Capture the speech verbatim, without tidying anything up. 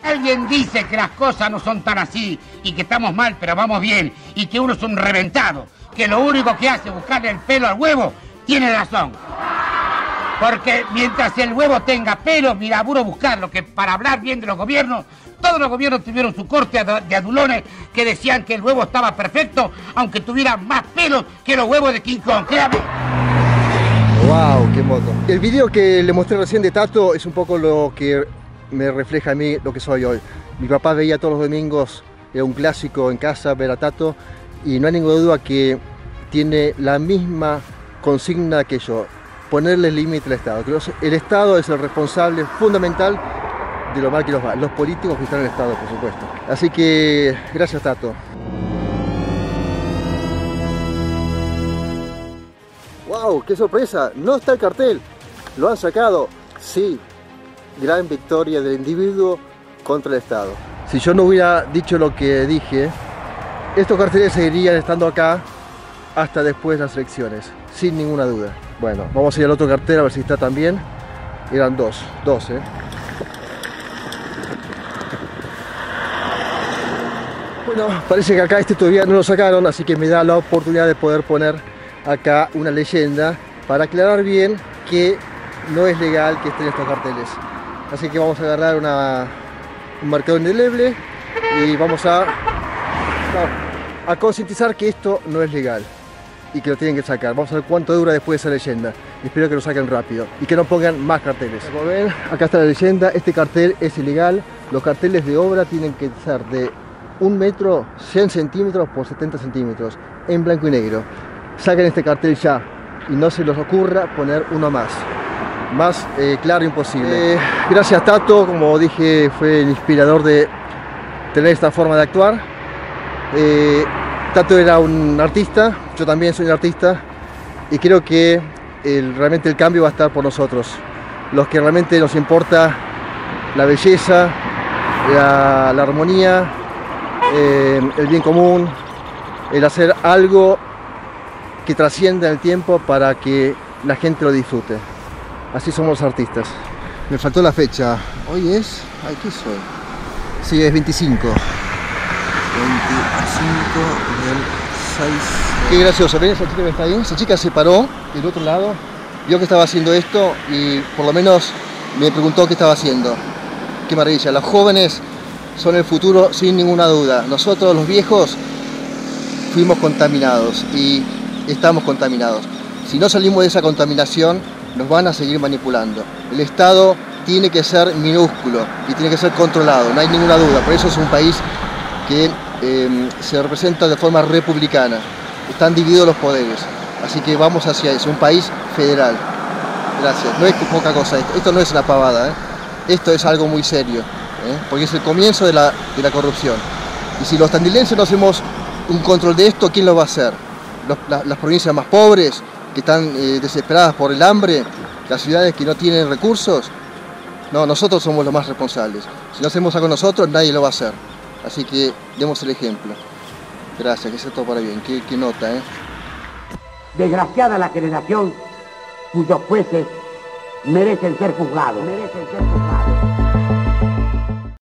Alguien dice que las cosas no son tan así y que estamos mal, pero vamos bien, y que uno es un reventado, que lo único que hace es buscarle el pelo al huevo, tiene razón. Porque mientras el huevo tenga pelo, mira, apuro buscarlo, que para hablar bien de los gobiernos, todos los gobiernos tuvieron su corte de adulones que decían que el huevo estaba perfecto, aunque tuviera más pelos que los huevos de King Kong, créame. Wow, qué moto. El video que le mostré recién de Tato es un poco lo que me refleja a mí lo que soy hoy. Mi papá veía todos los domingos, era un clásico en casa ver a Tato, y no hay ninguna duda que tiene la misma consigna que yo: ponerle límite al Estado. El Estado es el responsable fundamental de lo mal que nos va, los políticos que están en el Estado, por supuesto. Así que gracias, Tato. ¡Wow! ¡Qué sorpresa! No está el cartel, lo han sacado. Sí, gran victoria del individuo contra el Estado. Si yo no hubiera dicho lo que dije, estos carteles seguirían estando acá hasta después de las elecciones, sin ninguna duda. Bueno, vamos a ir al otro cartel a ver si está también. Eran dos, dos, ¿eh? Bueno, parece que acá este todavía no lo sacaron, así que me da la oportunidad de poder poner acá una leyenda para aclarar bien que no es legal que estén estos carteles. Así que vamos a agarrar una, un marcador indeleble y vamos a, no, a concientizar que esto no es legal y que lo tienen que sacar. Vamos a ver cuánto dura después esa leyenda. Espero que lo saquen rápido y que no pongan más carteles. Como ven, acá está la leyenda. Este cartel es ilegal. Los carteles de obra tienen que ser de un metro, cien centímetros por setenta centímetros, en blanco y negro. Saquen este cartel ya y no se les ocurra poner uno más. Más eh, claro imposible. Eh, gracias, Tato, como dije, fue el inspirador de tener esta forma de actuar. Eh, Tato era un artista, yo también soy un artista, y creo que el, realmente el cambio va a estar por nosotros, los que realmente nos importa la belleza, la, la armonía, eh, el bien común, el hacer algo que trascienda el tiempo para que la gente lo disfrute. Así somos los artistas. Me faltó la fecha. Hoy es... Ay, ¿qué soy? Sí, es veinticinco. veinticinco del seis. Qué gracioso. ¿Ven esa chica que está ahí? Esa chica se paró del otro lado, vio que estaba haciendo esto y por lo menos me preguntó qué estaba haciendo. Qué maravilla. Los jóvenes son el futuro sin ninguna duda. Nosotros, los viejos, fuimos contaminados y estamos contaminados. Si no salimos de esa contaminación, nos van a seguir manipulando. El Estado tiene que ser minúsculo y tiene que ser controlado, no hay ninguna duda. Por eso es un país que eh, se representa de forma republicana. Están divididos los poderes, así que vamos hacia eso, un país federal. Gracias, no es poca cosa esto, esto no es una pavada, ¿eh? Esto es algo muy serio, ¿eh? Porque es el comienzo de la, de la corrupción. Y si los tandilenses no hacemos un control de esto, ¿quién lo va a hacer? Los, la, las provincias más pobres, que están eh, desesperadas por el hambre, las ciudades que no tienen recursos. No, nosotros somos los más responsables. Si no hacemos algo nosotros, nadie lo va a hacer. Así que demos el ejemplo. Gracias, que sea todo para bien. Qué, qué nota, ¿eh? Desgraciada la generación cuyos jueces merecen ser juzgados. Merecen ser juzgados.